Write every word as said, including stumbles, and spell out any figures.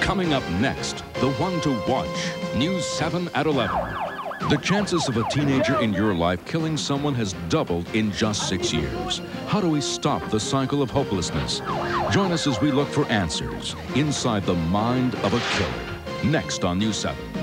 Coming up next, the one to watch, News seven at eleven. The chances of a teenager in your life killing someone has doubled in just six years. How do we stop the cycle of hopelessness? Join us as we look for answers inside the mind of a killer. Next on News seven.